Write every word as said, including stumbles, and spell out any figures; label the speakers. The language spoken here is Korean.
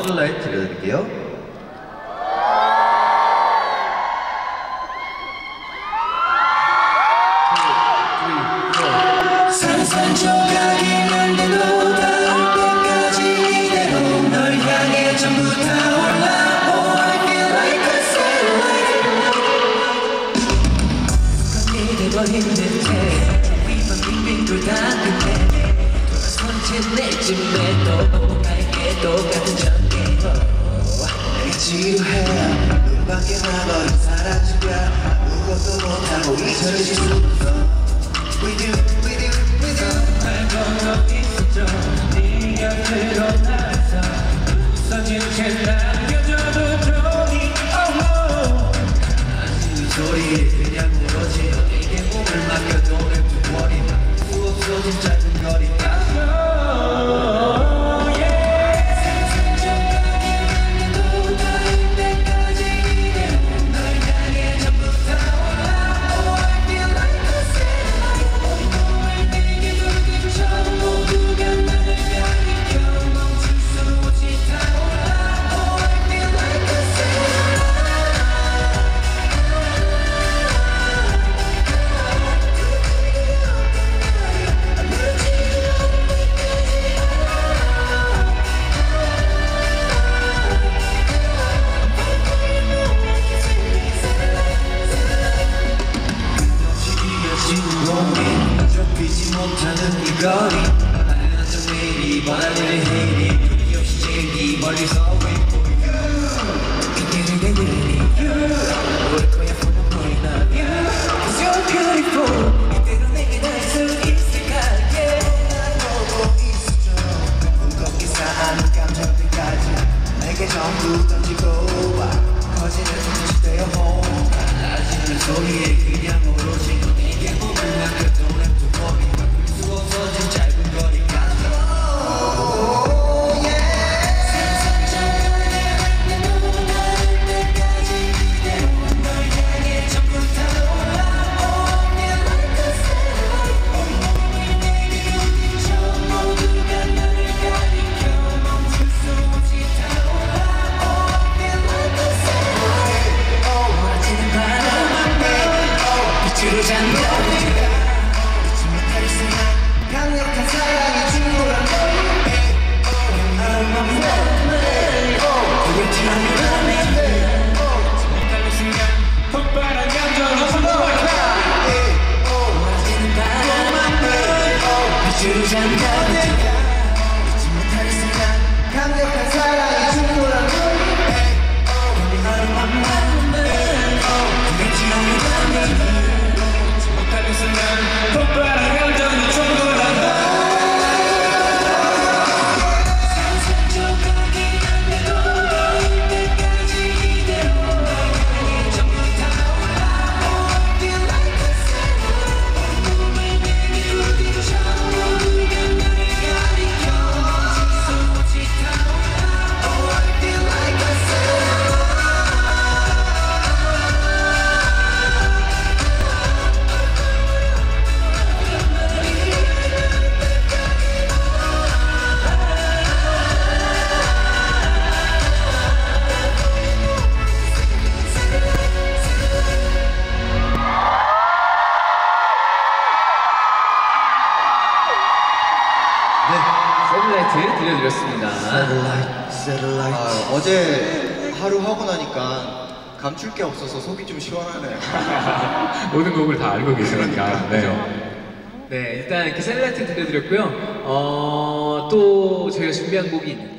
Speaker 1: 셀룰라이트 들려드릴게요.
Speaker 2: 산산조각이 날려도 닿을 때까지 이대로 널 향해 전부 타올라. Oh, I feel like a satellite. 습관이 돼버린 듯해 위만 빙빙 돌다 끝에 돌아선 내 집에 또 갈게 똑같은 전개. 내가 지루해 눈밖에 나버린 사라지려 아무것도 못하고 잊혀질 수 없어. We do, we do, we do. 알고 있었죠. 네 곁으로 나서 웃어진 채 남겨줘도 좋니. Oh no. 아직 소리에 그냥 울어지. 너에게 몸을 맡겨도 랩투머리만 수 없어진 짧은 거리. 좁히지 못하는 이 거리 나는 저 매일이 바람을 헤리 눈이 없이 제일 멀리서 wait for you. 그때를 내리니 you 올 거야 보는 너의 나 Cause you're beautiful. 이대로 내게 날 수 있을까. Yeah. 날 보고 있었죠. 무겁게 쌓아놓은 감정들까지 내게 전부 던지고 와 커지는 듯이 되어 home. 아직은 소리에 그냥 오로지 너에게 몸을 맡겨도 강력한 사랑이 충돌한 두렵지 않는 달릴 순간 폭발한 감정으로 성공할까. 원하지는 바람을 빛으로 잠깐 잊지 못할 순간 강력한 사랑이 충돌한 하루만 마음을 두렵지 않는 잊지 못할 순간 폭발한 감정으로 성공할까.
Speaker 3: 셀룰라이트 들려드렸습니다.
Speaker 1: 셀룰라이트, 셀룰라이트. 아, 어제 하루 하고 나니까 감출 게 없어서 속이 좀 시원하네요.
Speaker 3: 모든 곡을 다 알고 계시니까.
Speaker 1: 네.
Speaker 3: 네, 일단 이렇게 셀룰라이트 들려드렸고요. 어, 또 저희가 준비한 곡이 있는데